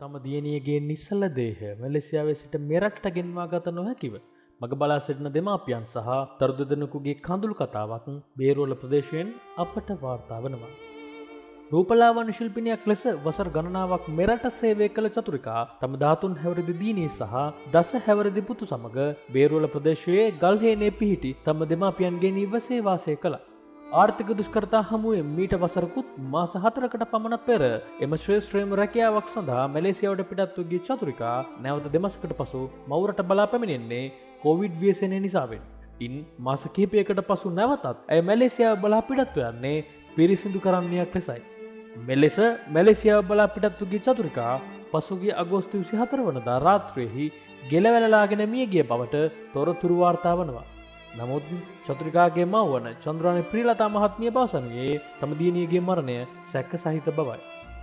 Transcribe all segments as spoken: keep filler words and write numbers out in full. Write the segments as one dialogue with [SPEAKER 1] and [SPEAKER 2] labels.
[SPEAKER 1] තම දියණියගේ නිසල දේහය මැලේසියාවේ සිට මෙරටට ගෙන්වා ගත නොහැකිව මග බලා සිටින දෙමාපියන් සහ දරු දෙදෙනෙකුගේ කඳුළු කතාවක් බේරුවල ප්‍රදේශයෙන් අපට වාර්තා වනවා. රූපලාවන්‍ය ශිල්පිනියක් ලෙස වසර ගණනාවක් මෙරට සේවය කළ චතුරිකා තම දහතුන් හැවිරිදි දියණිය සහ දස හැවිරිදි පුතු සමග බේරුවල ප්‍රදේශයේ ගල්හේනේ පිහිටි තම දෙමාපියන්ගේ නිවසේ වාසය කළා. ආර්ථික දුෂ්කරතා හමුවේ මීට වසරකුත් මාස හතරකට පමණ පෙර එම ශ්‍රේෂ්ඨම රැකියාවක් සඳහා මැලේසියාවට පිටත් වූ චතුරිකා නැවත දෙමස්කට පසු මවුරට බලා පැමිණෙන්නේ කොවිඩ් ව්‍යසනය නිසාවෙන්. ඉන් මාස කිහිපයකට පසු නැවතත් ඇය මැලේසියාව බලා පිටත් යන්නේ පිරිසිදු කරන්නයක් ලෙසයි. මෙලෙස මැලේසියාව බලා පිටත් වූ චතුරිකා පසුගිය අගෝස්තු විසිහතර වනදා රාත්‍රියේහි ගෙලවැළලාගෙන මිය ගිය බවට තොරතුරු වාර්තා වනවා. නමුත් චතුරිකාගේ මව වන චන්ද්‍රානි ප්‍රීලතා මහත්මිය පවසනුයේ තම දියණියගේ මරණය සැක සහිත බවයි.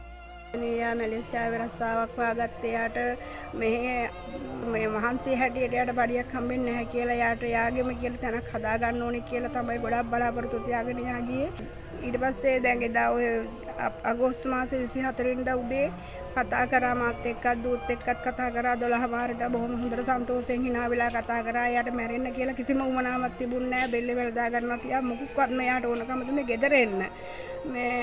[SPEAKER 2] යා මැලේසියාවේ රස්සාවක් වාගත්තේ යාට මෙහි මේ මහන්සි හැටියට යාට බඩියක් හම්බෙන්නේ නැහැ කියලා යාට යාගෙම කියලා තැනක් හදා ගන්න ඕනේ කියලා තමයි ගොඩක් බලාපොරොත්තු තියාගෙන යා ගියේ. ඊට පස්සේ දැන් එදා ඔය අගෝස්තු මාසේ විසිහතර වෙනිදා උදේ කතා කරා මාත් එක්කත් දූත් එක්කත් කතා කරා දොළහ මාරට බොහොම හොඳට සන්තෝෂයෙන් hina වෙලා කතා කරා. යාට මැරෙන්න කියලා කිසිම උවමනාවක් තිබුණේ නැහැ. බෙල්ල වෙලදා ගන්නවා තියා මොකක්වත් මෙයාට ඕනකම තුනේ ගෙදර එන්න. මේ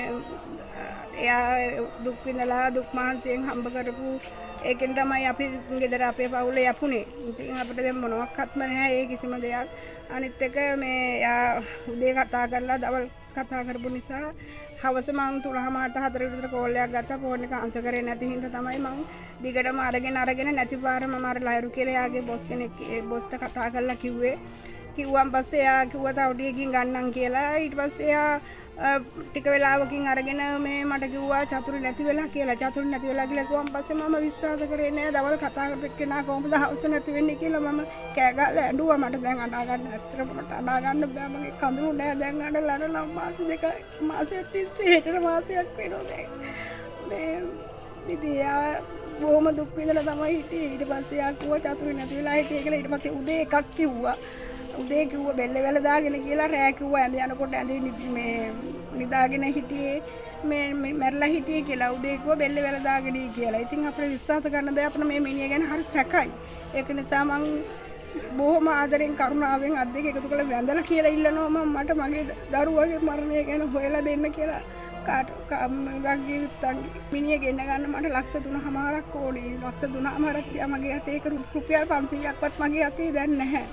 [SPEAKER 2] එයා දුක් විඳලා දුක් මහන්සියෙන් හම්බ කරපු ඒකෙන් තමයි අපි ගෙදර අපේ පවුලේ යපුනේ. ඉතින් අපිට දැන් මොනවත්ක්වත්ම නැහැ ඒ කිසිම දෙයක්. අනිත් එක මේ යා උදේ කතා කරලා දවල් කතා කරපු නිසා හවස මම තුනමාරට හතර විතර කෝල් එකක් ගත්තා. ෆෝන් එක ආන්සර් කරේ නැති හින්දා තමයි මම දිගටම අරගෙන අරගෙන නැති පාර මම අර ලයිරු කියලා යාගේ බොස් කෙනෙක් බොස්ට කතා කරලා කිව්වේ. කිව්වන් පස්සේ යා කිව්වා තව ටිකකින් ගන්නම් කියලා. ඊට පස්සේ යා ටික වෙලාවකින් අරගෙන මේ මට කිව්වා චතුරු නැති වෙලා කියලා. චතුරු නැති වෙලා කියලා කිව්වන් පස්සේ මම විශ්වාස කරේ නෑ. දවල් කතා කරපෙන්නා කොහොමද හවස නැති වෙන්නේ කියලා මම කෑ ගහලා ඇඬුවා. මට දැන් අඬා ගන්න ඇත්තටම මට අඬා ගන්න බෑ. මගේ කඳුළු නෑ දැන් අඬලා නම් මාස දෙක මාසයක් තිස්සේ හෙටට මාසයක් වෙනවා දැන්. මේ ඉතින් යා බොහොම දුක් විඳලා තමයි හිටියේ. ඊට පස්සේ යා කිව්වා චතුරු නැති වෙලා හිටියේ කියලා. ඊට පස්සේ උදේ එකක් කිව්වා. උදේ කිව්වා බෙල්ල වැල දාගෙන කියලා. රෑ කිව්වා ඇඳ යනකොට ඇඳේ මේ නිදාගෙන හිටියේ මේ මැරලා හිටියේ කියලා. උදේ කිව්වා බෙල්ල වැල දාගෙන කියලා. ඉතින් අපිට විශ්වාස කරන්න බෑ. අපිට මේ මිනිහ ගැන හරි සැකයි. ඒක නිසා මං බොහොම ආදරෙන් කරුණාවෙන් අත් දෙක එකතු කරලා වැඳලා කියලා ඉල්ලනවා මම මට මගේ දරුවගේ මරණය ගැන හොයලා දෙන්න කියලා. කාට වගේ මිනිහ ගෙන්න ගන්න මට ලක්ෂ තුනමාරක් ඕනේ. ලක්ෂ තුනමාරක් ගියා මගේ අතේ. ඒක රුපියල් පන්සීයක්වත් මගේ අතේ දැන් නැහැ.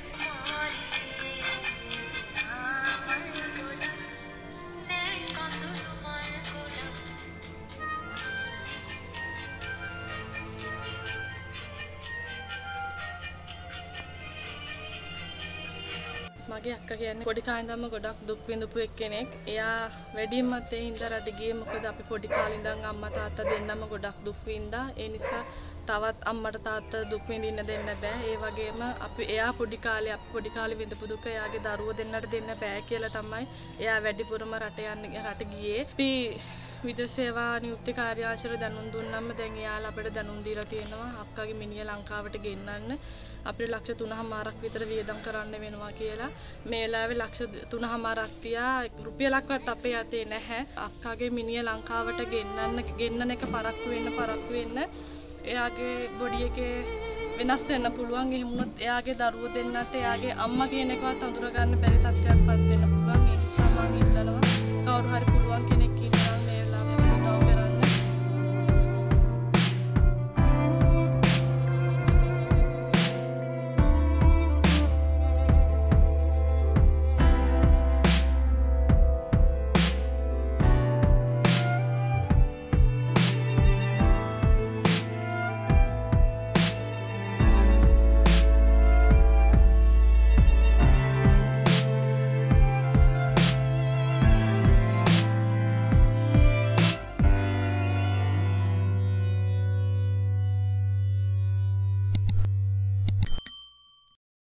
[SPEAKER 3] මගේ අක්කා කියන්නේ පොඩි කාලේ ඉඳන්ම ගොඩක් දුක් විඳපු එක්කෙනෙක්. එයා වැඩිමත් ඒ හින්දා රට ගියේ මොකද අපි පොඩි කාලේ ඉඳන් අම්මා තාත්තා දෙන්නම ගොඩක් දුක් විඳා. ඒ නිසා තවත් අම්මට තාත්තා දුක් විඳින්න දෙන්න බෑ. ඒ වගේම අපි එයා පොඩි කාලේ අපි පොඩි කාලේ විඳපු දුක එයාගේ දරුවෝ දෙන්නට දෙන්න බෑ කියලා තමයි එයා වැඩිපුරම රට යන්නේ රට ගියේ. අපි විදේශ සේවා නියුක්ති කාර්යාංශවල දැනුම් දුන්නම දැන් එයාලා අපිට දැනුම් දීලා තියෙනවා අක්කාගේ මිනිහ ලංකාවට ගෙන්නන්න අපිට ලක්ෂ තුනමාරක් විතර වියදම් කරන්න වෙනවා කියලා. මේ වෙලාවේ ලක්ෂ තුනමාරක් තියා රුපියලක්වත් අපේ අතේ නැහැ. අක්කාගේ මිනිහ ලංකාවට ගෙන්නන්න ගෙන්නන එක පරක්කු වෙන්න පරක්කු වෙන්න එයාගේ බොඩි එකේ වෙනස් වෙන්න පුළුවන්. එහෙම වුණොත් එයාගේ දරුවෝ දෙන්නට එයාගේ අම්මා කියන එකවත් අඳුර ගන්න බැරි තත්ත්වයක්පත් වෙන්න පුළුවන්. ඒ නිසා මම ඉල්ලනවා කවුරු හරි පුළුවන්